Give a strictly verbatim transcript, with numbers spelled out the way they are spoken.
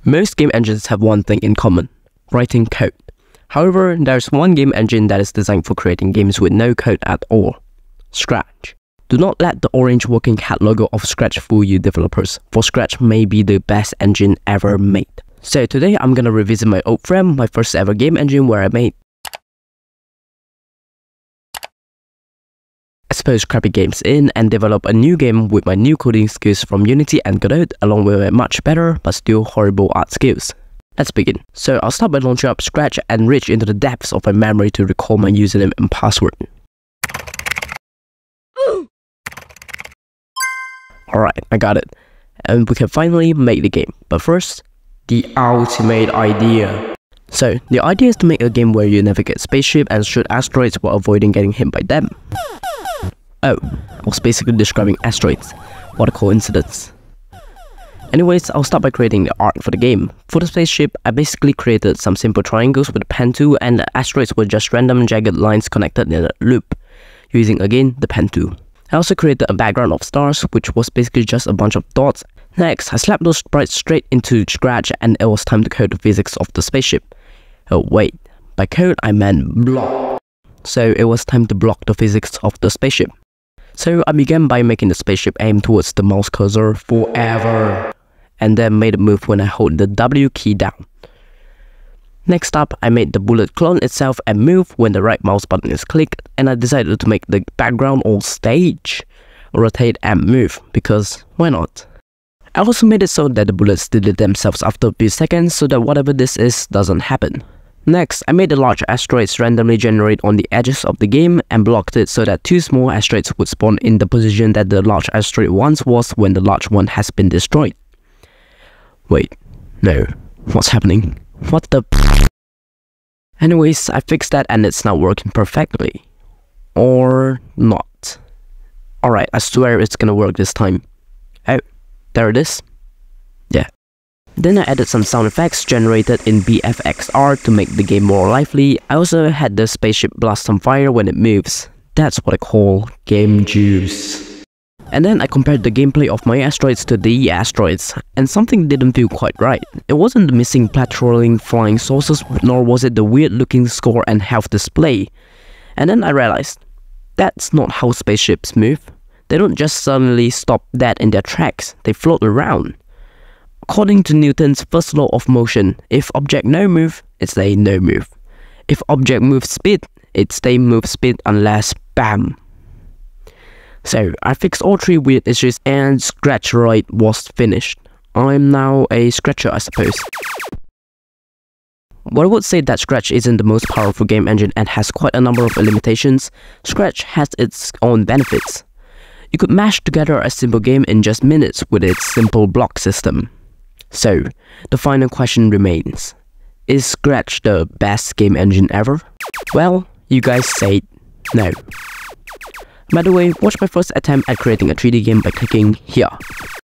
Most game engines have one thing in common: writing code. However, there's one game engine that is designed for creating games with no code at all: Scratch. Do not let the orange working cat logo of Scratch fool you developers, for Scratch may be the best engine ever made. So today I'm gonna revisit my old friend, my first ever game engine where I made I suppose crappy games in and develop a new game with my new coding skills from Unity and Godot, along with my much better but still horrible art skills. Let's begin. So I'll start by launching up Scratch and reach into the depths of my memory to recall my username and password. Alright, I got it. And we can finally make the game. But first, the ultimate idea. So, the idea is to make a game where you navigate spaceship and shoot asteroids while avoiding getting hit by them. Oh, I was basically describing asteroids. What a coincidence. Anyways, I'll start by creating the art for the game. For the spaceship, I basically created some simple triangles with a pen tool, and the asteroids were just random jagged lines connected in a loop, using again the pen tool. I also created a background of stars, which was basically just a bunch of dots. Next, I slapped those sprites straight into Scratch and it was time to code the physics of the spaceship. Oh wait, by code I meant block. So it was time to block the physics of the spaceship. So I began by making the spaceship aim towards the mouse cursor forever, and then made a move when I hold the W key down. Next up, I made the bullet clone itself and move when the right mouse button is clicked, and I decided to make the background or stage rotate and move, because why not? I also made it so that the bullets delete themselves after a few seconds so that whatever this is doesn't happen. Next, I made the large asteroids randomly generate on the edges of the game and blocked it so that two small asteroids would spawn in the position that the large asteroid once was when the large one has been destroyed. Wait, no, what's happening? What the p- Anyways, I fixed that and it's now working perfectly. Or not. Alright, I swear it's gonna work this time. Oh, there it is. Yeah. Then I added some sound effects generated in B F X R to make the game more lively. I also had the spaceship blast some fire when it moves. That's what I call game juice. And then I compared the gameplay of my asteroids to the asteroids, and something didn't feel quite right. It wasn't the missing patrolling flying saucers, nor was it the weird looking score and health display. And then I realized, that's not how spaceships move. They don't just suddenly stop dead in their tracks, they float around. According to Newton's first law of motion, if object no move, it stay no move. If object moves speed, it stay move speed unless BAM. So, I fixed all three weird issues and Scratcheroid was finished. I'm now a Scratcher, I suppose. While I would say that Scratch isn't the most powerful game engine and has quite a number of limitations, Scratch has its own benefits. You could mash together a simple game in just minutes with its simple block system. So, the final question remains: is Scratch the best game engine ever? Well, you guys said no. By the way, watch my first attempt at creating a three D game by clicking here.